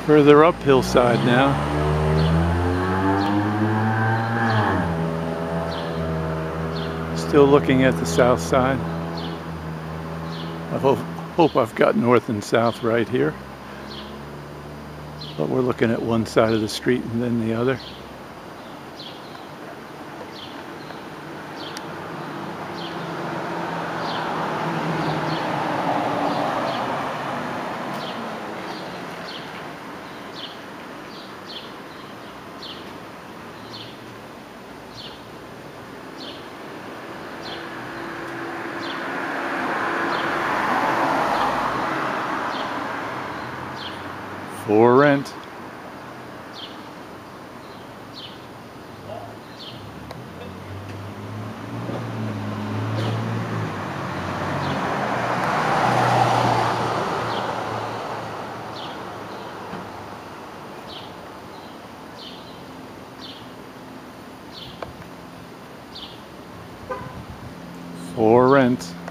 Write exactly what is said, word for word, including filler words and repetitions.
Further up hillside now. Still looking at the south side. I hope, hope I've got north and south right here. But we're looking at one side of the street and then the other. For rent. For rent.